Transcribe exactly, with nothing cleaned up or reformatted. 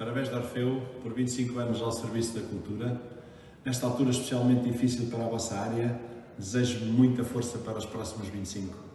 Parabéns de Orfeu por vinte e cinco anos ao serviço da cultura. Nesta altura especialmente difícil para a vossa área, desejo muita força para os próximos vinte e cinco.